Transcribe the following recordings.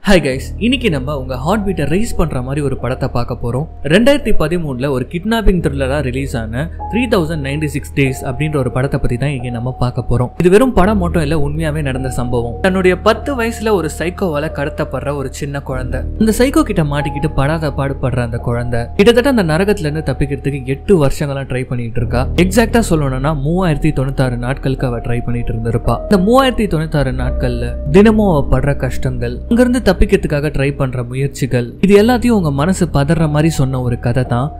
Hi guys, இன்னைக்கு நம்ம உங்க ஹார்ட் பீட்டை ரைஸ் பண்ற மாதிரி ஒரு படத்தை பார்க்க போறோம். 2013ல ஒரு கிட்னாப்பிங் த்ரில்லரா ரிலீஸ் ஆன 3096 டேஸ் அப்படின்ற ஒரு படத்தை பத்தி தான் இங்க நம்ம பார்க்க போறோம். இது வெறும் படம் மட்டும் இல்ல, உண்மையாவே நடந்த சம்பவம். தன்னுடைய 10 வயசுல ஒரு சைக்கோவால கடத்தப்படுற ஒரு சின்ன குழந்தை. அந்த சைக்கோ கிட்ட மாட்டிக்கிட்டு படாத பாடுபடுற அந்த குழந்தை கிட்டத்தட்ட அந்த நரகத்துல இருந்து தப்பிக்கிறதுக்கு 8 வருஷங்களா ட்ரை பண்ணிட்டு இருக்கா. எக்ஸாக்டா சொல்லணும்னா 3096 நாட்களுக்கு அவ ட்ரை பண்ணிட்டு இருந்திருப்பா. இந்த 3096 நாட்கள்ல தினமும் அவ படுற கஷ்டங்கள், அங்கிருந்து தப்பிக்கிறதுக்காக ட்ரை பண்ற முயற்சிகள், இது எல்லாத்தையும் உங்க மனசு பதற மாதிரி சொன்ன ஒரு கதை தான்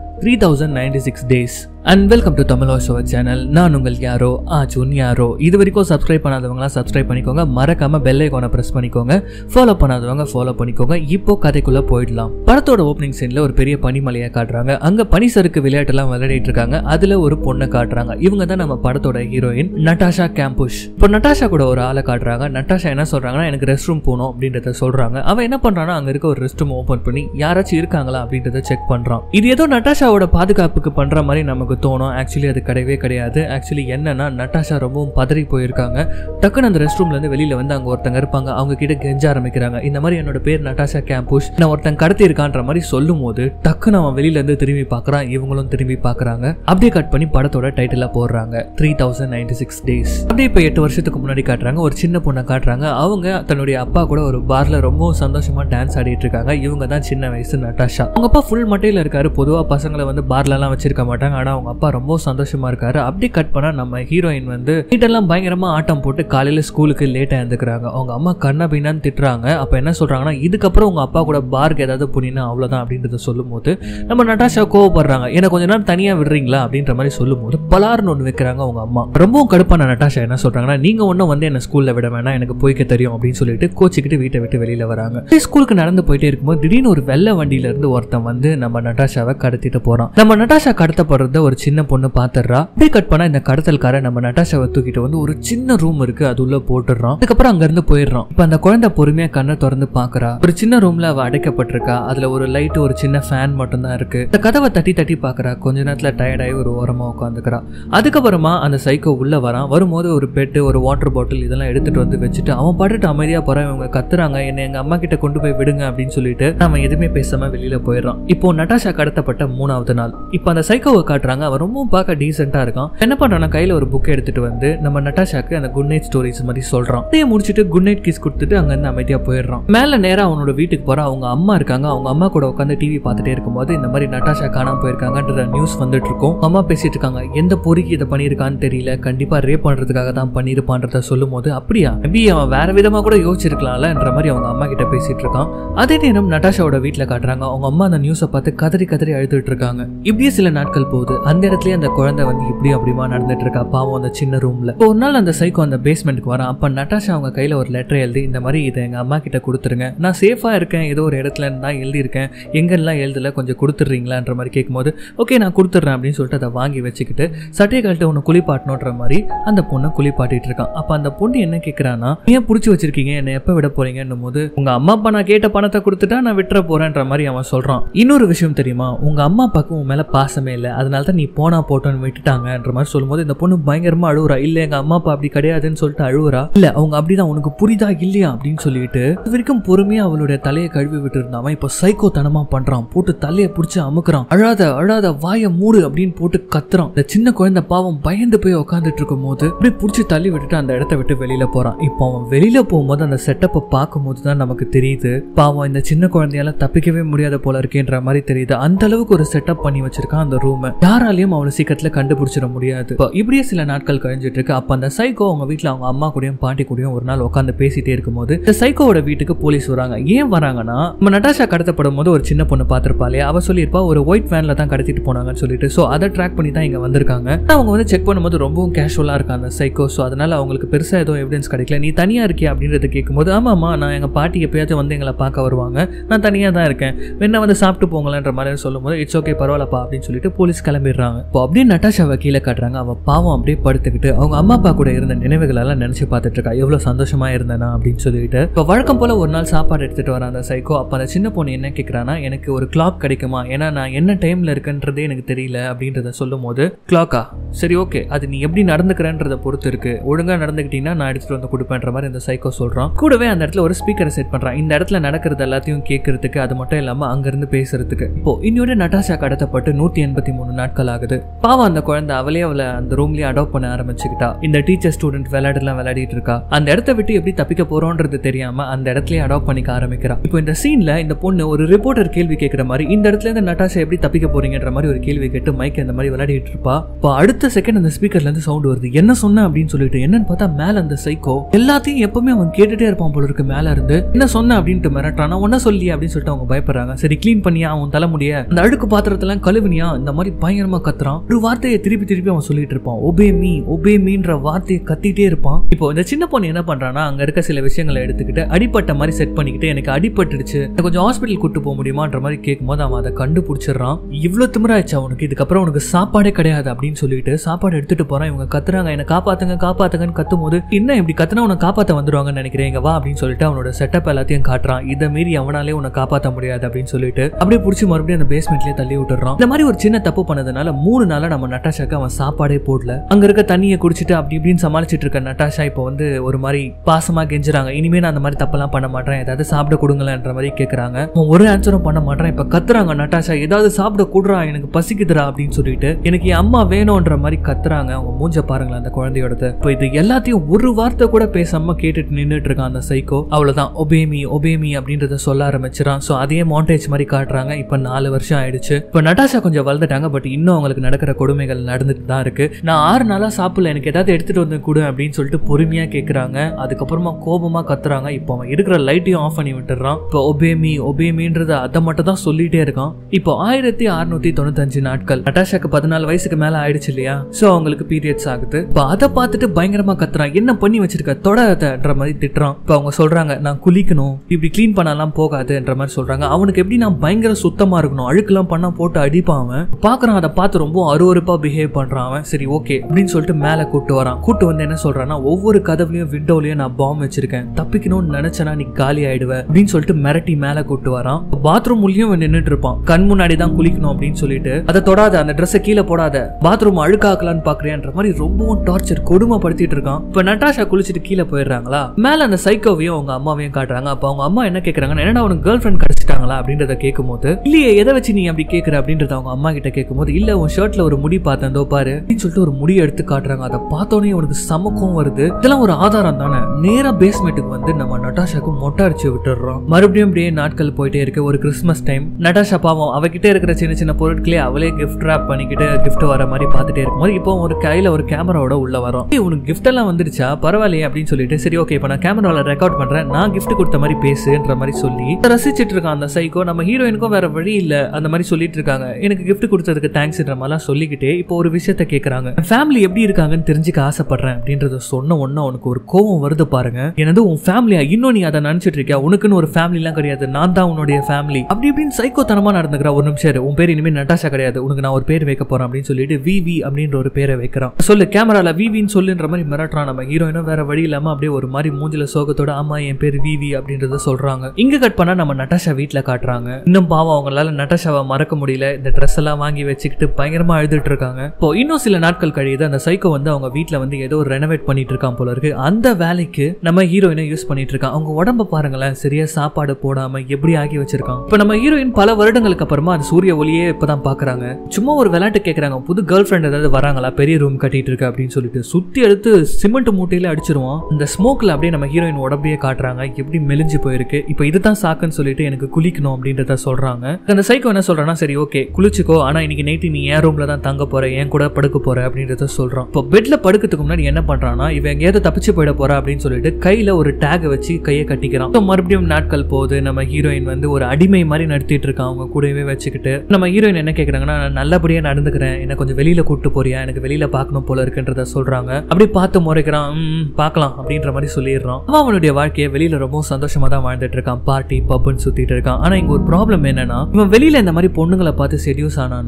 3096 days. And welcome to Tamil Show channel. நான் உங்கள் யாரோ ஆச்சுன் யாரோ. இது வரைக்கும் சப்ஸ்கிரைப் பண்ணாதவங்களா சப்ஸ்கிரைப் பண்ணிக்கோங்க, மறக்காம பெல் ஐகானை பிரஸ் பண்ணிக்கோங்க, ஃபாலோ பண்ணாதவங்க ஃபாலோ பண்ணிக்கோங்க. இப்போ கதைக்குள்ள போயிடலாம். படத்தோட ஓப்பனிங் சீன்ல ஒரு பெரிய பனிமலையை காட்டுறாங்க. அங்க பனிசறுக்கு விளையாட்டுலாம் விளையாடிட்டு இருக்காங்க. அதுல ஒரு பொண்ணை காட்டுறாங்க. இவங்க தான் நம்ம படத்தோட ஹீரோயின் நட்டாஷா கேம்புஷ். இப்போ நட்டாஷா கூட ஒரு ஆளை காட்டுறாங்க. நட்டாஷா என்ன சொல்றாங்கன்னா, எனக்கு ரெஸ்ட் ரூம் போகணும் அப்படின்றத சொல்றாங்க. அவன் என்ன பண்றான்னா, அங்க இருக்க ஒரு ரெஸ்ட் ரூம் ஓபன் பண்ணி யாராச்சும் இருக்காங்களா அப்படின்றத செக் பண்றான். இது ஏதோ நட்டாஷாவோட பாதுகாப்புக்கு பண்ற மாதிரி நமக்கு தோணும். ஆக்சுவலி அது கிடையவே கிடையாது. ஆக்சுவலி என்னன்னா, நட்டாஷா ரொம்பவும் பதறி போயிருக்காங்க. டக்குன்னு அந்த ரெஸ்ட் ரூம்ல இருந்து வெளியில வந்து அங்க ஒருத்தங்க இருப்பாங்க. அவங்க கிட்ட கெஞ்ச ஆரம்பிக்கிறாங்க. இந்த மாதிரி என்னோட பேர் நட்டாஷா கேம்புஷ், நான் ஒருத்தன் கடத்தி இருக்கான்ற மாதிரி சொல்லும் போது டக்குன்னு அவன் வெளியில இருந்து திரும்பி பாக்குறான். இவங்களும் திரும்பி பாக்குறாங்க. அப்படியே கட் பண்ணி படத்தோட டைட்டிலா போடுறாங்க 3096 டேஸ். அப்படியே இப்ப 8 வருஷத்துக்கு முன்னாடி காட்டுறாங்க. ஒரு சின்ன பொண்ணை காட்டுறாங்க. அவங்க தன்னுடைய அப்பா கூட ஒரு பார்ல ரொம்ப சந்தோஷமா டான்ஸ் ஆடிட்டு இருக்காங்க. இவங்க தான் சின்ன வயசு நட்டாஷா. அவங்க அப்பா ஃபுல் மட்டையில இருக்காரு. பொதுவா பசங்களை வந்து பார்ல எல்லாம் வச்சிருக்க மாட்டாங்க. ஆனா அவங்க அப்பா ரொம்ப சந்தோஷமா இருக்காரு. அப்படி கட் பண்ணா நம்ம ஹீரோயின் வந்து வீட்டெல்லாம் பயங்கரமா ஆட்டம் போட்டு காலையில ஸ்கூலுக்கு லேட்டா எழுந்துக்கிறாங்க. அவங்க அம்மா கண்ணா பின்னான்னு திட்டுறாங்க. அப்ப என்ன சொல்றாங்கன்னா, இதுக்கப்புறம் உங்க அப்பா கூட பார்க்கு ஏதாவது புனினா அவ்வளவுதான் அப்படின்றத சொல்லும் போது நம்ம நட்டாஷா கோவப்படுறாங்க. எனக்கு கொஞ்ச நேரம் தனியா விடுறீங்களா அப்படின்ற மாதிரி சொல்லும் போது பலார்னு ஒண்ணு வைக்கிறாங்க அவங்க அம்மா. ரொம்பவும் கடுப்பான நட்டாஷா என்ன சொல்றாங்கன்னா, நீங்க ஒன்னும் வந்து என்ன ஸ்கூல்ல விட வேணாம், எனக்கு போய்க்க தெரியும் அப்படின்னு சொல்லிட்டு கோச்சிக்கிட்டு வீட்டை விட்டு வெளியில வராங்க. ஸ்கூலுக்கு நடந்து போயிட்டே இருக்கும்போது திடீர்னு ஒரு வெள்ளை வண்டியில இருந்து ஒருத்தன் வந்து நம்ம நட்டாஷாவை கடத்திட்டு போறான். நம்ம நட்டாஷா கடத்தப்படுறத ஒரு சின்ன பொண்ணு பாத்துறா. அப்படியே கட் பண்ணா இந்த கடத்தல்காரன் நம்ம நட்டாஷாவை தூக்கிட்டு வந்து ஒரு சின்ன ரூம் இருக்கு, அது உள்ள போட்டுறான். அதுக்கப்புறம் அங்க இருந்து போயிடுறான். இப்ப அந்த குழந்தை பொறுமையா கண்ணை திறந்து பாக்குறா. ஒரு சின்ன ரூம்ல அவ அடைக்கப்பட்டிருக்கா. அதுல ஒரு லைட், ஒரு சின்ன ஃபேன் மட்டும் தான் இருக்கு. இந்த கதவை தட்டி தட்டி பாக்குறா. கொஞ்ச நேரத்துல டயர்டாயி ஒரு ஓரமா உட்காந்துக்கிறா. அதுக்கப்புறமா அந்த சைக்கோ உள்ள வரான். வரும்போது ஒரு பெட், ஒரு வாட்டர் பாட்டில் இதெல்லாம் எடுத்துட்டு வந்து வச்சுட்டு அவன் பாட்டுட்டு அமைதியா போறான். இவங்க கத்துறாங்க, என்ன எங்க அம்மா கிட்ட கொண்டு போய் விடுங்க அப்படின்னு சொல்லிட்டு அவன் எதுவுமே பேசாம வெளியில போயிடறான். இப்போ நட்டாஷா கடத்தப்பட்ட 3வது நாள். இப்ப அந்த சைக்கோவை காட்டுறாங்க. அவன் ரொம்ப பார்க்க டீசென்ட்டா இருக்கான். என்ன பண்றானா, கையில ஒரு புக் எடுத்துட்டு வந்து நம்ம நட்டாஷாக்கு அந்த குட் நைட் ஸ்டோரிஸ் மாதிரி சொல்றான். இதைய முடிச்சிட்டு குட் நைட் கிஸ் கொடுத்துட்டு அங்க இருந்து அமைதியா போயிடுறான். மேல நேரா அவனோட வீட்டுக்கு போறான். அவங்க அம்மா இருக்காங்க. அவங்க அம்மா கூட உட்காந்து டிவி பார்த்துட்டே இருக்கும்போது இந்த மாதிரி நட்டாஷா காணாம போயிருக்காங்கன்ற நியூஸ் வந்துட்டு இருக்கும். அம்மா பேசிட்டு இருக்காங்க. எந்த பொறுக்கி இதை பண்ணிருக்கான்னு தெரியல, கண்டிப்பா ரேப் பண்றதுக்காக தான் பண்ணிருப்பான்றத சொல்லும் போது, அப்படியா மேபி அவன் வேற விதமா கூட யோசிச்சிருக்கலாம்ன்ற மாதிரி அவங்க அம்மா கிட்ட பேசிட்டு இருக்கான். அதே நேரம் நட்டாஷாவோட வீட்டுல காட்டுறாங்க. அவங்க அம்மா அந்த நியூஸை பார்த்து கதறி கதறி அழுதுட்டு இருக்காங்க. இப்படியே சில நாட்கள் போகுது. அந்த இடத்துல அந்த குழந்தை வந்து இப்படி அப்படிமா நடந்துட்டு இருக்கா. பாவம் அந்த சின்ன ரூம்ல. ஒரு நாள் அந்த சைக்கோ அந்த பேஸ்மெண்ட்க்கு வரான். அப்ப நட்டாஷா அவங்க கையில ஒரு லெட்டர் எழுதி, இந்த மாதிரி இதை எங்க அம்மா கிட்ட கொடுத்துருங்க, நான் சேஃபா இருக்கேன், ஏதோ ஒரு இடத்துல இருந்தா எழுதி இருக்கேன், எங்கெல்லாம் எழுதல, கொஞ்சம் கொடுத்துடுறீங்களான்ற மாதிரி கேட்கும்போது, ஓகே நான் கொடுத்துட்றேன் அப்படின்னு சொல்லிட்டு அதை வாங்கி வச்சுக்கிட்டு சட்டையை கழட்டு ஒன்று குளிப்பாட்டணுன்ற மாதிரி அந்த பொண்ணை குளிப்பாட்டிட்டு இருக்கான். அப்ப அந்த பொண்ணு என்ன கேட்கிறான்னா, ஏன் பிடிச்சி வச்சிருக்கீங்க, என்ன எப்ப விட போறீங்கன்னும் போது, உங்க அம்மா அப்பா நான் கேட்ட பணத்தை கொடுத்துட்டா நான் விட்டுற போறேன்ற மாதிரி அவன் சொல்றான். இன்னொரு விஷயம் தெரியுமா, உங்க அம்மா அப்பாவுக்கு உன் மேல பாசமே இல்லை, அதனால தான் நீ போனா போட்டோன்னு விட்டுட்டாங்கன்ற மாதிரி சொல்லும்போது இந்த பொண்ணு பயங்கரமா அழுவுறா. இல்ல எங்க அம்மா அப்பா அப்படி கிடையாதுன்னு சொல்லிட்டு அழுவுறா. இல்ல அவங்க அப்படிதான், உனக்கு புரிதா இல்லையா அப்படின்னு சொல்லிட்டு இது வரைக்கும் பொறுமையா அவளுடைய தலையை கழுவி விட்டு இருந்தான். இப்போ சைக்கோ தனமா பண்றான். போட்டு தலையை பிடிச்சி அமுக்குறான். அழாத அழாத, வாய மூடு அப்படின்னு போட்டு கத்துறான். இந்த சின்ன குழந்தை பாவம் பயந்து போய் உட்காந்துட்டு இருக்கும் போது அப்படியே பிடிச்சி தள்ளி விட்டுட்டு அந்த இடத்த விட்டு வெளியில போறான். இப்போ அவன் வெளியில போகும்போது அந்த செட்டப்பை பார்க்கும் போதுதான் நமக்கு தெரியுது, பாவம் இந்த சின்ன குழந்தையால தப்பிக்கவே முடியாத போல இருக்கேன்ற மாதிரி தெரியுது. அந்த அளவுக்கு ஒரு செட்டப் பண்ணி வச்சிருக்கான் அந்த ரூம். யாராலையும் அவனை சீக்கிரத்துல கண்டுபிடிச்சிட முடியாது. இப்படியே சில நாட்கள் கழிஞ்சிட்டு இருக்கு. அப்ப அந்த சைக்கோ அவங்க வீட்டுல அவங்க அம்மா கூடயும் பாட்டி கூடயும் ஒரு நாள் உட்காந்து பேசிட்டே இருக்கும்போது இந்த சைக்கோவோட வீட்டுக்கு போலீஸ் வராங்க. ஏன் வராங்கன்னா, நம்ம நட்டாஷா கடத்தப்படும் போது ஒரு சின்ன பொண்ணு பாத்திருப்பாளே, அவ சொல்லியிருப்பா ஒரு ஒயிட் வேன்ல தான் கடத்திட்டு போனாங்கன்னு சொல்லிட்டு. சோ அதை ட்ராக் பண்ணி தான் இங்க வந்திருக்காங்க. அவங்க வந்து செக் பண்ணும்போது ரொம்பவும் கேஷுவலா இருக்காங்க அந்த சைக்கோ. சோ அதனால அவங்களுக்கு பெருசா எதுவும் எவிடன்ஸ் கிடைக்கல. நீ தனியா இருக்கியா அப்படின்றத கேட்கும்போது, ஆமாமா நான் எங்க பாட்டி எப்பயாச்சும் வந்து எங்களை பார்க்க வருவாங்க, நான் தனியா தான் இருக்கேன், வேணா வந்து சாப்பிட்டு போங்களேன்ற மாதிரி சொல்லும் போது, இட்ஸ் ஓகே பரவாயில்லப்பா அப்படின்னு சொல்லிட்டு போலீஸ் கிளம்பிடுறாங்க. காட்டிடுறாங்க. இப்போ அப்படியே நட்டாஷாவை கீழே காட்டுறாங்க. அவ பாவம் அப்படியே படுத்துக்கிட்டு அவங்க அம்மா அப்பா கூட இருந்த நினைவுகள் எல்லாம் நினைச்சு பார்த்துட்டு இருக்கா. எவ்வளவு சந்தோஷமா இருந்தேனா அப்படின்னு சொல்லிட்டு. இப்போ வழக்கம் போல ஒரு நாள் சாப்பாடு எடுத்துட்டு வர அந்த சைக்கோ அப்ப அந்த சின்ன பொண்ணு என்ன கேட்கறானா, எனக்கு ஒரு கிளாக் கிடைக்குமா, ஏன்னா நான் என்ன டைம்ல இருக்குன்றதே எனக்கு தெரியல அப்படின்றத சொல்லும் போது, கிளாக்கா, சரி ஓகே, அது நீ எப்படி நடந்துக்கிறன்றத பொறுத்து இருக்கு, ஒழுங்கா நடந்துக்கிட்டீங்கன்னா நான் எடுத்துட்டு வந்து கொடுப்பேன்ற மாதிரி இந்த சைக்கோ சொல்றான். கூடவே அந்த இடத்துல ஒரு ஸ்பீக்கரை செட் பண்றான். இந்த இடத்துல நடக்கிறது எல்லாத்தையும் கேட்கறதுக்கு, அது மட்டும் இல்லாம அங்க இருந்து பேசுறதுக்கு. இப்போ இன்னொரு நட்டாஷா கடத்தப்பட்டு 183 நாட்கள் ஆகுது. பாவம் அந்த குழந்தை அவளே அந்த ரூம்லயே அடாப்ட் பண்ண ஆரம்பிச்சுக்கிட்டா. இந்த டீச்சர் ஸ்டூடெண்ட் விளையாடிட்டு இருக்கா. அந்த இடத்த விட்டு எப்படி தப்பிக்க போறோன்றது தெரியாம அந்த இடத்துலயே அடாப்ட் பண்ணிக்க ஆரம்பிக்கிறா. இப்போ இந்த சீன்ல இந்த பொண்ணு ஒரு ரிப்போர்ட்டர் கேள்வி கேட்கிற மாதிரி இந்த இடத்துல இருந்து நட்டாஷா எப்படி தப்பிக்க போறீங்கன்ற மாதிரி ஒரு கேள்வி கேட்டு மைக் அந்த மாதிரி விளையாடிட்டு இருப்பா. இப்போ அடுத்த செகண்ட் அந்த ஸ்பீக்கர்ல இருந்து சவுண்ட் வருது. என்ன சொன்ன அப்படின்னு சொல்லிட்டு என்னன்னு பார்த்தா மேல அந்த சைக்கோ எல்லாத்தையும் எப்பவுமே அவன் கேட்டுட்டே இருப்பான் போல இருக்கு. மேல இருந்து என்ன சொன்ன அப்படின்ட்டு மிரட்டான். ஒன்ன சொல்லியா அப்படின்னு சொல்லிட்டு அவங்க பயப்படுறாங்க. சரி கிளீன் பண்ணியா அவன் தலைமுடிய, அந்த அழுக்கு பாத்திரத்தெல்லாம் கழுவினியா, இந்த மாதிரி பயங்கரமா கத்துறான். ஒரு வார்த்தையை திருப்பி அவன் சொல்லிட்டு இருப்பான். ஒபே மீன்ற வார்த்தையை கத்திட்டே இருப்பான். இப்போ இந்த சின்ன பொண்ணு என்ன பண்றான்னா, அங்க இருக்க சில விஷயங்களை எடுத்துக்கிட்டு அடிப்பட்ட மாதிரி செட் பண்ணிக்கிட்டு, எனக்கு அடிபட்டுடுச்சு, கொஞ்சம் ஹாஸ்பிட்டல் கூட்டு போக முடியுமான்ற மாதிரி கேட்கும்போது அவன் அதை கண்டுபிடிச்சிடறான். இவ்வளவு திமிராச்சு அவனுக்கு, இதுக்கப்புறம் உனக்கு சாப்பாடே கிடையாது அப்படின்னு சொல்லிட்டு சாப்பாடு எடுத்துட்டு போறான். இவங்க கத்துறாங்க, என்ன காப்பாத்துங்கன்னு கத்தும் போது, என்ன இப்படி கத்துனா உன்னை காப்பாத்த வந்துருவாங்கன்னு நினைக்கிறேன், இங்க வா அப்படின்னு சொல்லிட்டு அவனோட செட்டப் எல்லாத்தையும் காட்டுறான். இதை மீறி அவனாலே உன்னை காப்பாற்ற முடியாது அப்படின்னு சொல்லிட்டு அப்படியே பிடிச்சி மறுபடியும் அந்த பேஸ்மெண்ட்லயே தள்ளி விட்டுறான். இந்த மாதிரி ஒரு சின்ன தப்பு பண்ணதுனால 3 நாளா நம்ம நட்டாஷாக்கு அவன் சாப்பாடே போடல. அங்க இருக்க தண்ணியை குடிச்சிட்டு அப்படி இப்படின்னு சமாளிச்சிட்டு இருக்க நட்டாஷா இப்போ ஒரு மாதிரி பாசமா கெஞ்சுறாங்க. இனிமே நான் அந்த மாதிரி தப்பெல்லாம் பண்ண மாட்டேன், ஏதாவது சாப்பிட கொடுங்களேன்ற மாதிரி கேட்கறாங்க. ஒரு ஆன்சரும் பண்ண மாட்டேன். இப்ப கத்துறாங்க நட்டாஷா, ஏதாவது சாப்பிட கூடுறா, எனக்கு பசிக்குதுரா அப்படின்னு சொல்லிட்டு, எனக்கு என் அம்மா வேணும்ன்ற மாதிரி கத்துறாங்க. அவங்க மூஞ்ச பாருங்களேன் அந்த குழந்தையோட. இப்போ இது எல்லாத்தையும் ஒரு வார்த்தை கூட பேசாம கேட்டுட்டு நின்றுட்டு இருக்கான் அந்த சைக்கோ. அவ்வளவுதான், ஒபேமி அப்படின்றத சொல்ல ஆரம்பிச்சிடான். சோ அதே மாண்டேஜ் மாதிரி காட்டுறாங்க. இப்ப 4 வருஷம் ஆயிடுச்சு. இப்ப நட்டாஷா கொஞ்சம் வளர்ந்துட்டாங்க. பட் இன்னும் அவங்களுக்கு நடக்கிற கொடுமைகள் நடந்துட்டு தான் இருக்கு. நான் 6 நாளா சாப்பிடல, எனக்கு ஏதாவது எடுத்துட்டு வந்து கொடு அப்படின்னு சொல்லிட்டு பொறுமையா கேட்கறாங்க. அதுக்கப்புறமா கோபமா கத்துறாங்க. இப்போ அவன் இருக்கிற லைட்டையும் ஆஃப் பண்ணி விட்டுறான். இப்போ ஒபேமின்றது அதை மட்டும் தான் சொல்லிட்டே இருக்கான். இப்போ 1695 நாட்கள், நட்டாஷாக்கு 14 வயசுக்கு மேல ஆயிடுச்சு இல்லையா, சோ அவங்களுக்கு பீரியட்ஸ் ஆகுது. இப்போ அதை பார்த்துட்டு பயங்கரமா கத்துறான். என்ன பண்ணி வச்சிருக்க, தொடாதன்ற மாதிரி திட்டுறான். இப்போ அவங்க சொல்றாங்க, நான் குளிக்கணும், இப்படி கிளீன் பண்ணலாம் போகாதுன்ற மாதிரி சொல்றாங்க. அவனுக்கு எப்படி நான் பயங்கர சுத்தமா இருக்கணும், அழுக்கெல்லாம் பண்ணா போட்டு அடிப்பான். அவன் பாக்குறான், அதை பார்த்து ரொம்ப அருவருப்பா பிஹேவ் பண்றான். அவன் சரி ஓகே அப்படின்னு சொல்லிட்டு மேல கூட்டு வரான். கூட்டு வந்து என்ன சொல்றான்னா, ஒவ்வொரு கதவுலயும் விண்டோலயும் நான் பாம் வச்சிருக்கேன், தப்பிக்கணும்னு நினைச்சனா நீ காலி ஆயிடுவ அப்படின்னு சொல்லிட்டு மிரட்டி மேல கூட்டு வரான். பாத்ரூம் உள்ளயும் நின்னுட்டு இருப்பான். கண் முன்னாடி தான் குளிக்கணும் அப்படின்னு சொல்லிட்டு, அதை தொடாத, அந்த ட்ரெஸ்ஸை கீழே போடாத, பாத்ரூம் அழுக்காக்கலான்னு பாக்குறியான்ற மாதிரி ரொம்பவும் டார்ச்சர் கொடுமைப்படுத்திட்டு இருக்கான். இப்ப நட்டாஷா குளிச்சுட்டு கீழே போயிடுறாங்களா. மேல அந்த சைக்கோவையும் அவங்க அம்மாவையும் காட்டுறாங்க. அப்ப அவங்க அம்மா என்ன கேக்குறாங்க, என்னடா உனக்கு கேர்ள் ஃபிரெண்ட் கிடைச்சிட்டாங்களா அப்படின்றத கேட்கும் போது, இல்லையே எதை வச்சு நீ அப்படி கேட்கிற அப்படின்றத அவங்க அம்மா கிட்ட கேட்கும் போது, இல்ல உன் ஷர்ட்ல ஒரு முடி பார்த்தேன் தோ பாரு அப்படின்னு சொல்லிட்டு ஒரு முடியை எடுத்து காட்டுறாங்க. அதை பார்த்தோன்னே உனக்கு சமக்கம் வருது. இதெல்லாம் ஒரு ஆதாரம் தானே. நேரா பேஸ்மெண்ட்டுக்கு வந்து நம்ம நட்டாஷாக்கு மொட்டை அடிச்சு விட்டுறோம். மறுபடியும் அப்படியே நாட்கள் போயிட்டே இருக்கு. ஒரு கிறிஸ்மஸ் டைம், நட்டாஷா பாவம் அவகிட்ட இருக்கிற சின்ன சின்ன பொருட்களே அவளே கிஃப்ட் ராப் பண்ணிக்கிட்டு கிஃப்ட் வர மாதிரி பார்த்துட்டே இருக்கும்போது, இப்போ ஒரு கையில ஒரு கேமராவோட உள்ள வரும். உனக்கு கிஃப்ட் எல்லாம் வந்துருச்சா, பரவாயில்லையே அப்படின்னு சொல்லிட்டு, சரி ஓகே இப்ப நான் கேமரால ரெக்கார்ட் பண்றேன், நான் கிஃப்ட் கொடுத்த மாதிரி பேசுன்ற மாதிரி சொல்லி ரசிச்சிட்டு இருக்கான் அந்த சைக்கோ. நம்ம ஹீரோயினுக்கும் வேற வழி இல்ல, அந்த மாதிரி சொல்லிட்டு இருக்காங்க. எனக்கு கிஃப்ட் கொடுத்ததுக்கு தேங்க்ஸ்ன்ற மாதிரிலாம் சொல்லிக்கிட்டே இப்போ ஒரு விஷயத்த கேட்கறாங்க. ஃபேமிலி எப்படி இருக்காங்கன்னு தெரிஞ்சுக்க ஆசைப்படுறேன் அப்படின்றத சொன்ன உடனே உனக்கு ஒரு கோவம் வருது பாருங்க. எனது உன் ஃபேமிலியா, இன்னும் நீ அதை நினைச்சிட்டு இருக்கியா, உனக்குன்னு ஒரு ஃபேமிலி எல்லாம் கிடையாது, நான் தான் உன்னுடைய ஃபேமிலி அப்படி இப்படின்னு சைக்கோ தனமா நடந்துக்கிறா. ஒரு நிமிஷம், உன் பேர் இனிமே நட்டாஷா கிடையாது, உனக்கு நான் ஒரு பேர் வைக்க போறேன் அப்படின்னு சொல்லிட்டு விவி அப்படின்ற ஒரு பேரை வைக்கிறான். சொல்லு கேமரால விவின்னு சொல்லுன்ற மாதிரி மிரட்டுறான். நம்ம ஹீரோயினும் வேற வழி இல்லாம அப்படியே ஒரு மாதிரி மூஞ்சில சோகத்தோட, ஆமா என் பேர் விவி அப்படின்றத சொல்றாங்க. இங்க கட் பண்ணா நம்ம நட்டாஷா வீட்டுல காட்டுறாங்க. இன்னும் பாவம் அவங்களால நட்டாஷாவை மறக்க முடியல. இந்த ட்ரெஸ் எல்லாம் வாங்கி வச்சுக்கிட்டு பயங்கரமா அழுதுட்டு இருக்காங்க. இப்போ இன்னும் சில நாட்கள் கழியுது. அந்த சைக்கோ வந்து அவங்க வீட்டுல வந்து ஏதோ ரெனோவேட் பண்ணிட்டு இருக்கான் போல இருக்கு. அந்த வேலைக்கு நம்ம ஹீரோயினை யூஸ் பண்ணிட்டு இருக்கான். அவங்க உடம்ப பாருங்களேன், சரியா சாப்பாடு போடாம எப்படி ஆகி வச்சிருக்கான். இப்ப நம்ம ஹீரோயின் பல வருடங்களுக்கு அப்புறமா அது சூரிய ஒளியே இப்பதான் பாக்குறாங்க. சும்மா ஒரு விளையாட்டு கேக்குறாங்க, புது கேர்ள் ஃபிரெண்ட் ஏதாவது வராங்களா, பெரிய ரூம் கட்டிட்டு இருக்கு அப்படின்னு சொல்லிட்டு சுத்தி எடுத்து சிமெண்ட் மூட்டையில அடிச்சிருவான். இந்த ஸ்மோக்ல அப்படியே நம்ம ஹீரோயின் உடம்பையே காட்டுறாங்க, எப்படி மெலிஞ்சு போயிருக்கு. இப்போ இதுதான் சாக்குன்னு சொல்லிட்டு எனக்கு குளிக்கணும் அப்படின்றத சொல்றாங்க. அந்த சைக்கோ என்ன சொல்றான்னா, சரி ஓகே குளிச்சுக்கோ, ஆனா இன்னைக்கு நைட்டு நீ என் ரூம்ல தான் தங்க போற, என் கூட படுக்க போற அப்படின்றத சொல்றான். இப்போ பெட்ல படுக்கிறதுக்கு முன்னாடி என்ன பண்றான்னா, இவன் எங்கேயாவது தப்பிச்சு போயிட போறா அப்படின்னு சொல்லிட்டு கையில ஒரு டேக் வச்சு கையை கட்டிக்கிறான். மறுபடியும் நாட்கள் போகுது. நம்ம ஹீரோயின் வந்து ஒரு அடிமை மாதிரி நடத்திட்டு இருக்கான் அவங்க கூடவே வச்சுக்கிட்டு. நம்ம ஹீரோயின் என்ன கேக்குறாங்கன்னா, நான் நல்லபடியா நடந்துக்கிறேன், என்ன கொஞ்சம் வெளியில கூட்டு போறியா, எனக்கு வெளியில பார்க்கணும் போல இருக்குன்றத சொல்றாங்க. அப்படி பார்த்து முறைக்கிறான். பார்க்கலாம் அப்படின்ற மாதிரி சொல்லிடுறான். அவனுடைய வாழ்க்கையை வெளியில ரொம்ப சந்தோஷமா தான் வாழ்ந்துட்டு இருக்கான். பார்ட்டி பப்னு சுத்திட்டு இருக்கான். ஆனா இங்க ஒரு ப்ராப்ளம் என்னன்னா, இவன் வெளியில இந்த மாதிரி பொண்ணுங்களை பார்த்து செடியூஸ் ஆனானா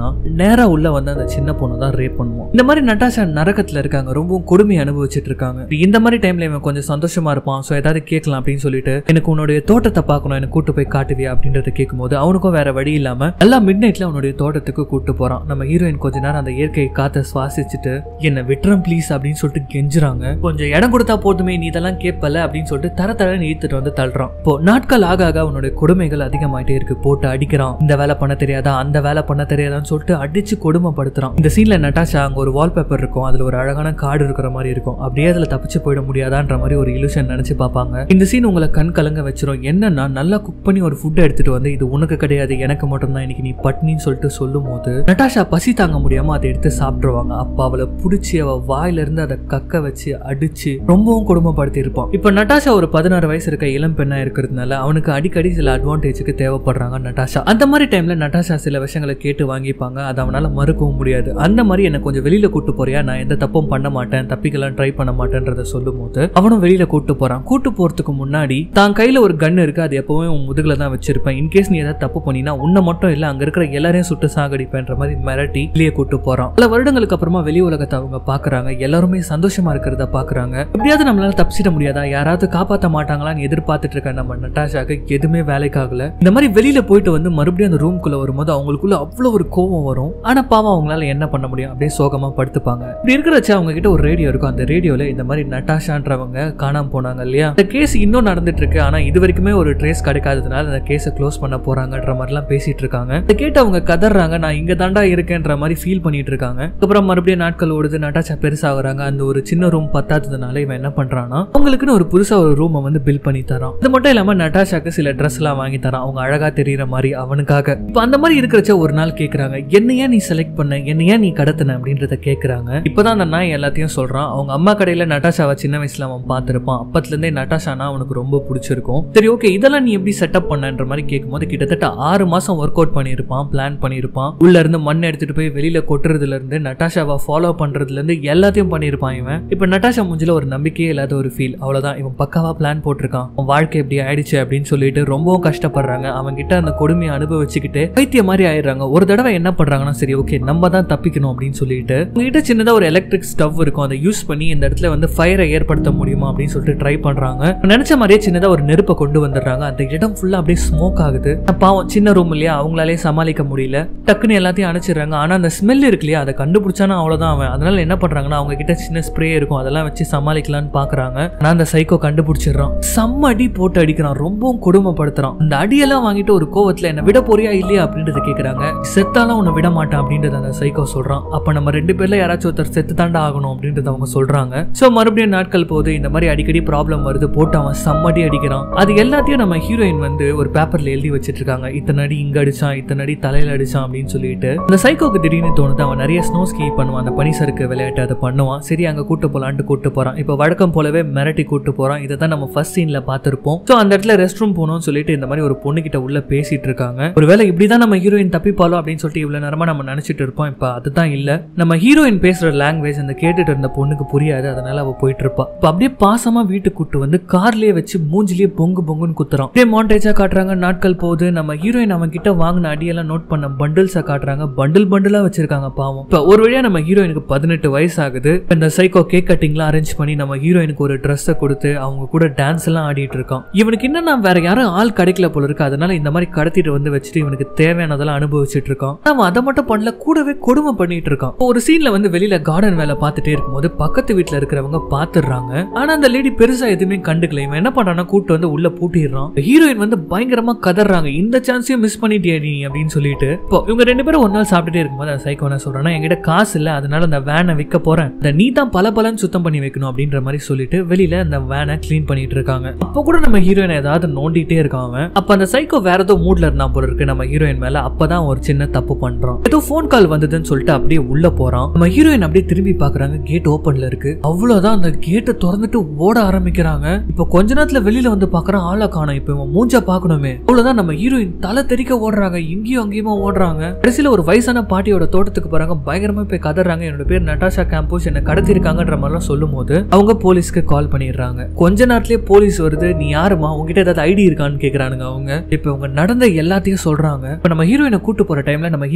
நேரா உள்ள வந்து அந்த சின்ன பொண்ணை தான் ரேப் பண்ணுவோம். இந்த மாதிரி நட்டாஷா நரகத்துல இருக்காங்க, ரொம்பவும் கொடுமை அனுபவிச்சுட்டு இருக்காங்க. இந்த மாதிரி டைம்ல இவன் கொஞ்சம் சந்தோஷமா இருப்பான். சோ ஏதாவது கேட்கலாம் அப்படின்னு சொல்லிட்டு எனக்கு உன்னுடைய தோட்டத்தை பார்க்கணும், எனக்கு கூட்டு போய் காட்டுவியா அப்படின்றத கேட்கும்போது அவனுக்கும் வேற வழி இல்லாம எல்லாம் மிட் நைட்ல அவனுடைய தோட்டத்துக்கு கூட்டு போறான். நம்ம ஹீரோயின் கொஞ்ச நேரம் அந்த இயற்கை காத்த சுவாசிச்சுட்டு என்ன விட்டுறம் ப்ளீஸ் அப்படின்னு சொல்லிட்டு கெஞ்சுறாங்க. கொஞ்சம் இடம் கொடுத்தா போதுமே, நீ இதெல்லாம் கேட்பல அப்படின்னு சொல்லிட்டு தர தரன்னு இழுத்துட்டு வந்து தள்ளுறான். இப்போ நாட்கள் ஆக ஆக அவனுடைய கொடுமைகள் அதிகமாயிட்டே இருக்கு. போட்டு அடிக்கிறான், இந்த வேலை பண்ண தெரியாதா அந்த வேலை பண்ண தெரியாதான்னு சொல்லிட்டு அடிச்சு கொடுமைப்படுத்துறான். இந்த சீன்ல நட்டாஷா அங்க ஒரு வால்பேப்பர் இருக்கும், அதுல ஒரு அழகான கார்டு இருக்கிற மாதிரி இருக்கும். அப்படியே அதுல தப்பிச்சு போயிட முடியாதான்ற மாதிரி ஒரு இலுஷன் நினைச்சு பார்ப்பாங்க. இந்த சீன் உங்களை கண் கலங்க வச்சிரும். என்னன்னா நல்லா குக் பண்ணி ஒரு ஃபுட் எடுத்துட்டு வந்து இது உனக்கு கிடையாது எனக்கு மட்டும் தான், இன்னைக்கு நீ பட்னின்னு சொல்லிட்டு சொல்லும் போது நட்டாஷா பசி தாங்க முடியாம அதை எடுத்து சாப்பிட்டுருவாங்க. அப்ப அவளை புடிச்சு அவ வாயில இருந்து அதை கக்க வச்சு அடிச்சு ரொம்பவும் கொடுமைப்படுத்தி இருப்பான். இப்ப நட்டாஷா ஒரு 16 வயசு இருக்க இளம் பெண்ணா இருக்கிறதுனால அவனுக்கு அடிக்கடி சில அட்வான்டேஜுக்கு தேவைப்படுறாங்க நட்டாஷா. அந்த மாதிரி டைம்ல நட்டாஷா சில விஷயங்களை கேட்டு வாங்கிப்பாங்க, அதை அவனால மறுக்கவும் முடியாது. அந்த மாதிரி என்ன கொஞ்சம் வெளியில கூட்டு போறியா, நான் எந்த தப்பும் பண்ண மாட்டேன், தப்பிக்கலாம் ட்ரை பண்ண மாட்டேன்றத சொல்லும் போது அவனும் வெளியில கூட்டு போறான். கூட்டு போறதுக்கு முன்னாடி தான் கையில ஒரு கன் இருக்கு, அது எப்பவுமே உன் முதுகுல தான் வச்சிருப்பேன், இன்கேஸ் நீ ஏதாவது தப்பு பண்ணினா உன்னை மட்டும் இல்ல அங்க இருக்கிற எல்லாரையும் சுட்டு சாகடிப்பேன்ற மாதிரி மிரட்டி வெளியே கூட்டு போறான். பல வருடங்களுக்கு அப்புறமா வெளி உலகத்தை அவங்க பாக்குறாங்க, எல்லாருமே சந்தோஷமா இருக்கிறத பாக்குறாங்க. எப்படியாவது நம்மளால தப்பிச்சிட முடியாதா, யாராவது காப்பாற்ற மாட்டாங்களான்னு எதிர்பார்த்துட்டு இருக்க நம்ம நட்டாஷாக்கு எதுவுமே வேலைக்காகல. இந்த மாதிரி வெளியில போயிட்டு வந்து மறுபடியும் அந்த ரூம்குள்ள வரும்போது அவங்களுக்குள்ள அவ்வளவு ஒரு கோவம் வரும். ஆனா பாவம் அவங்களால என்ன பண்ண முடியும், அப்படியே சோகமா படுத்துப்பாங்க. இப்படி இருக்கிறச்ச அவங்க கிட்ட ஒரு ரேடியோ இருக்கும், அந்த ரேடியோல இந்த மாதிரி நட்டாஷான்றவங்க காணாம போனாங்க இல்லையா, இந்த கேஸ் இன்னும் நடந்துட்டு இருக்கு, ஆனா இது வரைக்குமே ஒரு ட்ரேஸ் கிடைக்காததுனால அந்த கேஸை க்ளோஸ் பண்ண போறாங்கன்ற மாதிரி எல்லாம் பேசிட்டு இருக்காங்க. இதை கேட்டு அவங்க கதறாங்க, நான் இங்க தாண்டா இருக்கேன்ற மாதிரி ஃபீல் பண்ணிட்டு இருக்காங்க. அப்புறம் மறுபடியும் நாட்கள் ஓடுது, நட்டாஷா பெருசாகிறாங்க. அந்த ஒரு சின்ன ரூம் பத்தாததுனால இவன் என்ன பண்றான்னா அவங்களுக்குன்னு ஒரு புதுசா ஒரு ரூமை வந்து பில் பண்ணி தரான். இது மட்டும் இல்லாம நட்டாஷாக்கு சில ட்ரெஸ் எல்லாம் வாங்கி தரான், அவங்க அழகா தெரியற மாதிரி அவனுக்காக. இப்ப அந்த மாதிரி இருக்கிறச்ச ஒரு நாள் கேக்குறாங்க, என்னையா நீ செலக்ட் பண்ண, என்னையா நீ கடத்தின அப்படின்றத கேக்குறாங்க. இப்பதான் அந்த நாய் எல்லாத்தையும் சொல்றான். அவங்க அம்மா கடையில நட்டாஷாவை சின்ன வயசுல அவன் பார்த்திருப்பான், அப்பத்துல இருந்தே நட்டாஷானா அவனுக்கு ரொம்ப பிடிச்சிருக்கும். சரி ஓகே இதெல்லாம் நீ எப்படி செட்டப் பண்ணன்ற மாதிரி கேட்கும்போது கிட்டத்தட்ட 6 மாசம் ஒர்க் அவுட் பண்ணிருப்பான், பிளான் பண்ணிருப்பான். உள்ள இருந்து மண் எடுத்துட்டு போய் வெளியில கொட்டுறதுல இருந்து நட்டாஷாவை ஃபாலோ பண்றதுல இருந்து எல்லாத்தையும் பண்ணிருப்பான் இவன். இப்ப நட்டாஷா முஞ்சில ஒரு நம்பிக்கையே இல்லாத ஒரு ஃபீல், அவ்வளவுதான் இவன் பக்காவா பிளான் போட்டிருக்கான், அவன் வாழ்க்கை எப்படி ஆயிடுச்சு அப்படின்னு சொல்லிட்டு ரொம்பவும் கஷ்டப்படுறாங்க. அவங்க கிட்ட அந்த கொடுமையை அனுபவிச்சுக்கிட்டு பைத்திய மாதிரி ஆயிடுறாங்க. ஒரு தடவை என்ன பண்றாங்கன்னா சரி ஓகே நம்ம தான் தப்பிக்கணும் அப்படின்னு சொல்லிட்டு உங்ககிட்ட சின்னதா ஒரு எலக்ட்ரிக் ஸ்டவ் இருக்கும், அதை யூஸ் பண்ணி இந்த இடத்துல வந்து ஃபயரை ஏற்படுத்த முடியுமா அப்படின்னு சொல்லிட்டு ட்ரை பண்றாங்க. நினைச்ச மாதிரியே சின்னதா ஒரு நெருப்பை கொண்டு வந்துடுறாங்க. அந்த இடம் ஃபுல்லா அப்படியே ஸ்மோக் ஆகுது. பாவம் சின்ன ரூம் இல்லையா, அவங்களாலே சமாளிக்க முடியல, டக்குன்னு எல்லாத்தையும் அணைச்சிடுறாங்க. ஆனா அந்த ஸ்மெல் இருக்கு இல்லையா, அதை கண்டுபிடிச்சானா அவ்வளவுதான் அவன். அதனால என்ன பண்றாங்கன்னா அவங்க கிட்ட சின்ன ஸ்ப்ரே இருக்கும், அதெல்லாம் வச்சு சமாளிக்கலாம்னு பாக்குறாங்க. ஆனா அந்த சைக்கோ கண்டுபிடிச்சிடறான், செம்ம அடி போட்டு அடிக்கிறான், ரொம்பவும் கொடுமைப்படுத்துறான். அந்த அடியெல்லாம் வாங்கிட்டு ஒரு கோவத்துல என்ன விட போறியா இல்லையா அப்படின்றத கேக்குறாங்க. செத்தாலும் உன்னை விட மாட்டான் அப்படின்றத அந்த சைக்கோ சொல்றான். அப்ப நம்ம 2 பேர்ல யாராச்சும் ஒருத்தர் செத்து தாண்டா ஆகணும் அப்படின்றத அவங்க சொல்றாங்க. சோ மறுபடியும் நாட்கள் போது, இந்த மாதிரி அடிக்கடி ப்ராப்ளம் வருது, போட்டு அவன் செம்மடி அடிக்கிறான். அது எல்லாத்தையும் நம்ம ஹீரோயின் வந்து ஒரு பேப்பர்ல எழுதி வச்சிட்டு இருக்காங்க, இத்தனை அடி இங்க அடிச்சான், இத்தனை அடி தலையில அடிச்சான் அப்படின்னு சொல்லிட்டு. அந்த சைக்கோக்கு திடீர்னு தோணுது அவன் நிறைய ஸ்னோ ஸ்கீ பண்ணுவான், அந்த பனி சறுக்கு விளையாட்டு அதை பண்ணுவான். சரி அங்க கூட்டு போலான்ட்டு கூட்டு போறான். இப்ப வழக்கம் போலவே மிரட்டி கூட்டு போறான். இதை தான் நம்ம ஃபர்ஸ்ட் சீன்ல பார்த்திருப்போம். சோ அந்த இடத்துல ரெஸ்ட் ரூம் போகணும்னு சொல்லிட்டு இந்த மாதிரி ஒரு பொண்ணு கிட்ட உள்ள பேசிட்டு இருக்காங்க. ஒருவேளை இப்படிதான் நம்ம ஹீரோயின் தப்பிப்பாலோ அப்படின்னு சொல்லிட்டு இவ்வளவு நேரமா நம்ம நினைச்சிட்டு இருப்போம். இப்ப அதுதான் இல்ல, நம்ம ஹீரோயின் பேசுற லாங்குவேஜ் அந்த கேட்டுட்டு இருந்த பொண்ணுக்கு புரியாது, அதனால அவ போயிட்டு இருப்பா. இப்ப அப்படியே பாசமா வீட்டுக்கு கூட்டு வந்து கார்லயே வச்சு மூஞ்சிலேயே பொங்கு பொங்குன்னு குத்துறான். அப்படியே மாண்டேஜா காட்டுறாங்க. நாட்கள் போகுது, நம்ம ஹீரோயின் அவன் கிட்ட வாங்கின அடியெல்லாம் நோட் பண்ண பண்டில்ஸா காட்டுறாங்க, பண்டில் பண்டிலா வச்சிருக்காங்க பாவம். இப்ப ஒரு வழியா நம்ம ஹீரோயினுக்கு 18 வயசு ஆகுது. இந்த சைக்கோ கேக் கட்டிங்லாம் அரேஞ்ச் பண்ணி நம்ம ஹீரோயினுக்கு ஒரு ட்ரெஸ்ஸை கொடுத்து அவங்க கூட டான்ஸ் எல்லாம் ஆடிட்டு இருக்கான். இவனுக்கு என்னன்னா வேற யாரும் ஆள் கிடைக்கல போல இருக்கு, அதனால இந்த மாதிரி கடத்திட்டு வந்து வச்சுட்டு இவனுக்கு தேவையானதெல்லாம் அனுபவிச்சுட்டு இருக்கான். அவன் அதை மட்டும் பண்ணல, கூடவே கொடுமை பண்ணிட்டு இருக்கான். ஒரு சீன்ல வந்து வெளியில கார்டன் வேலை பார்த்துட்டே இருக்கும்போது பக்கத்து வீட்டுல இருக்கிறவங்க பாத்துறாங்க. ஆனா அந்த லேடி பெருசா எதுவுமே கண்டுக்கல. இவன் என்ன பண்றான்னா கூட்டு வந்து உள்ள பூட்டிடுறான். ஹீரோயின் வந்து பயங்கரமா கதறாங்க, இந்த சான்ஸையும் மிஸ் பண்ணிட்டே நீ அப்படின்னு சொல்லிட்டு. இப்போ இவங்க 2 பேரும் ஒரு நாள் சாப்பிட்டுட்டே இருக்கும்போது அந்த சைக்கோ என்ன சொல்றான்னா, என்கிட்ட காசு இல்ல, அதனால அந்த வேனை விற்க போறேன், இந்த நீ தான் பலன்னு சுத்தம் பண்ணி வைக்கணும் அப்படின்ற மாதிரி சொல்லிட்டு வெளியில அந்த வேனை கிளீன் பண்ணிட்டு இருக்காங்க. அப்ப கூட நம்ம ஹீரோயின் ஏதாவது நோண்டிட்டே இருக்காங்க. அப்ப அந்த சைக்கோ வேற ஏதோ மூட்ல இருந்தா போல இருக்கு நம்ம ஹீரோயின் மேல. அப்பதான் ஒரு சின்ன தப்பு பண்றான். ஏதோ போன் கால் வந்ததுன்னு சொல்லிட்டு அப்படியே உள்ள போறான். நம்ம ஹீரோயின் அப்படியே திரும்பி பாக்குறாங்க, கேட் ஓபன்ல இருக்கு. அவ்வளவுதான், அந்த கேட்டை திறந்துட்டு ஓட ஆரம்பிக்கிறாங்க. இப்ப கொஞ்ச நேரத்துல வெளியில வந்து பாக்குறான், ஆளை காணோம். இப்ப இவன் மூஞ்சா பாக்கணுமே. அவ்வளவுதான், நம்ம ஹீரோயின் தலை தெறிக்க ஓடுறாங்க, இங்கேயும் அங்கேயுமா ஓடுறாங்க. கடைசியில ஒரு வயசான பாட்டியோட தோட்டத்துக்கு போறாங்க, பயங்கரமா போய் கதறாங்க, என்னோட பேர் நட்டாஷா கேம்பஸ், என்ன கடத்தி இருக்காங்கன்ற மாதிரிலாம் சொல்லும் போது அவங்க போலீஸ்க்கு கால் பண்ணிடுறாங்க. கொஞ்ச நேரத்திலேயே போலீஸ் வருது. நீ யாருமா, உங்ககிட்ட ஏதாவது ஐடி இருக்கான்னு கேக்குறானுங்க அவங்க. இப்ப அவங்க நடந்த எல்லாத்தையும் சொல்றாங்க. இப்ப நம்ம ஹீரோயினை கூட்டு போற டைம்ல நம்ம ஹீரோயின் என்ன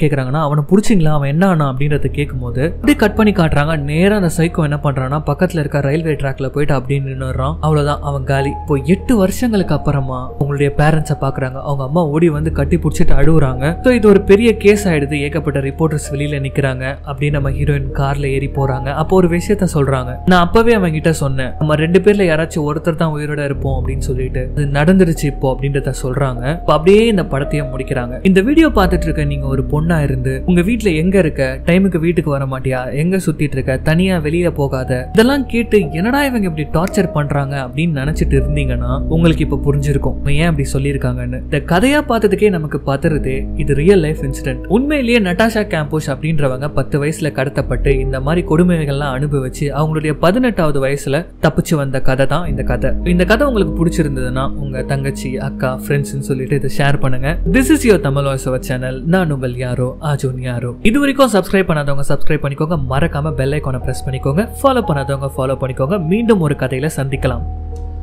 கேக்குறாங்கன்னா அவனை புடிச்சிங்களா, அவன் என்ன ஆனா அப்படின்றத கேட்கும்போது அப்படியே கட் பண்ணி காட்டுறாங்க. நேரா அந்த சைக்கோ என்ன பண்றான்னா பக்கத்துல இருக்க ரயில்வே ட்ராக்ல போயிட்டு அப்படியே நின்னுறான். அவ்வளவுதான், அவன் காலி. இப்போ 8 வருஷங்களுக்கு அப்புறமா உங்களுடைய பேரண்ட்ஸை பாக்குறாங்க. அவங்க அம்மா ஓடி வந்து கட்டி பிடிச்சிட்டு அழுகுறாங்க. ஸோ இது ஒரு பெரிய கேஸ் ஆயிடுது. ஏகப்பட்ட ரிப்போர்ட்டர்ஸ் வெளியில நிக்கிறாங்க. அப்படியே நம்ம ஹீரோயின் கார்ல ஏறி போறாங்க. அப்போ ஒரு விஷயத்த சொல்றாங்க. நான் அப்பவே அவங்க கிட்ட சொன்னேன், நம்ம 2 பேர்ல யாராச்சும் ஒருத்தர் தான் உயிரோட இருப்போம் அப்படின்னு சொல்லிட்டு. அது நடந்துருச்சு இப்போ அப்படின்றத சொல்றாங்க. அப்படியே இந்த படத்தையே முடிக்கிறாங்க. இந்த வீடியோ பார்த்துட்டு இருக்க நீங்க ஒரு பொண்ணா இருந்து உங்க வீட்டுல எங்க இருக்க, டைமுக்கு வீட்டுக்கு வர மாட்டியா, எங்க சுத்திட்டு இருக்க, தனியா வெளியில போகாத, இதெல்லாம் கேட்டு என்னடா இவங்க இப்படி டார்ச்சர் பண்றாங்க அப்படின்னு நினைச்சிட்டு இருந்தீங்கன்னா உங்களுக்கு இப்ப புரிஞ்சிருக்கும் ஏன் அப்படி சொல்லியிருக்காங்கன்னு. இந்த கதையா பார்த்ததுக்கே நமக்கு பதறுதே, இது ரியல் லைஃப் இன்சிடென்ட். உண்மையிலேயே நட்டாஷா கேம்போஸ் அப்படின்றவங்க 10 வயசுல கடத்தப்பட்டு இந்த மாதிரி கொடுமைகள்லாம் அனுபவிச்சு அவங்களுடைய 18வது வயசுல தப்பிச்சு வந்த கதை தான் இந்த கதை. இந்த கதை உங்களுக்கு பிடிச்சிருந்ததுன்னா உங்க தங்கச்சி, அக்கா, ஃப்ரெண்ட்ஸ்னு சொல்லிட்டு இதை ஷேர் பண்ணுங்க. This is your Tamil voice over channel. நான் உங்கள் யாரோ அர்ஜுன் யாரோ. இது வரைக்கும் சப்ஸ்கிரைப் பண்ணாதவங்க சப்ஸ்கிரைப் பண்ணிக்கோங்க. மறக்காம பெல் ஐகானை பிரஸ் பண்ணிக்கோங்க. ஃபாலோ பண்ணாதவங்க ஃபாலோ பண்ணிக்கோங்க. மீண்டும் ஒரு கதையில சந்திக்கலாம்.